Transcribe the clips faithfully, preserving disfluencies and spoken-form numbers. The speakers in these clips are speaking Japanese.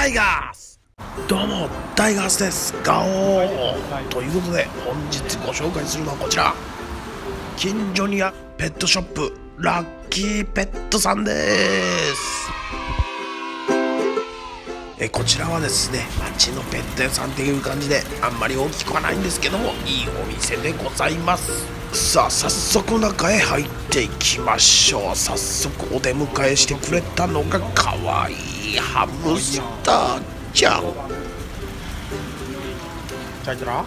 タイガース。どうもタイガースです。ガオーということで本日ご紹介するのはこちら、近所にあるペットショップラッキーペットさんです。えこちらはですね、街のペット屋さんっていう感じであんまり大きくはないんですけども、いいお店でございます。さあ早速中へ入っていきましょう。早速お出迎えしてくれたのがかわいいハムスターちゃん。 잘 들어?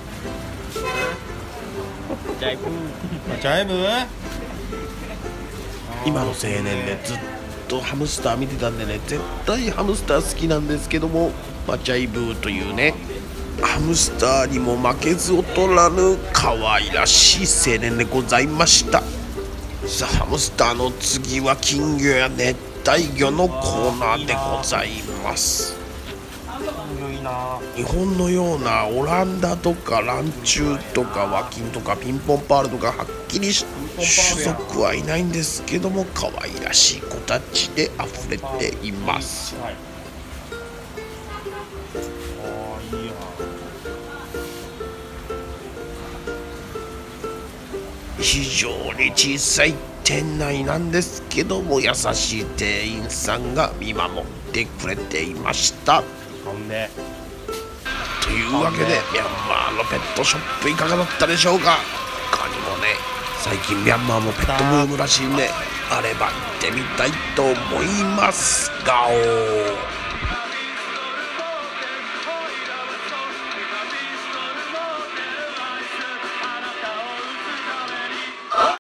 짧은? 今の青年でずっとハムスター見てたんでね、絶対ハムスター好きなんですけども、マチャイブーというね、ハムスターにも負けず劣らぬ可愛らしい青年でございました。さあハムスターの次は金魚や熱帯魚のコーナーでございます。日本のようなオランダとかランチュウとかワキンとかピンポンパールとかはっきり種族はいないんですけども、可愛らしい子たちで溢れています。非常に小さい店内なんですけども、優しい店員さんが見守ってくれていました。というわけでミャンマーのペットショップいかがだったでしょうか。他にもね、最近ミャンマーもペットブームらしいんで、あれば行ってみたいと思います。ガオー。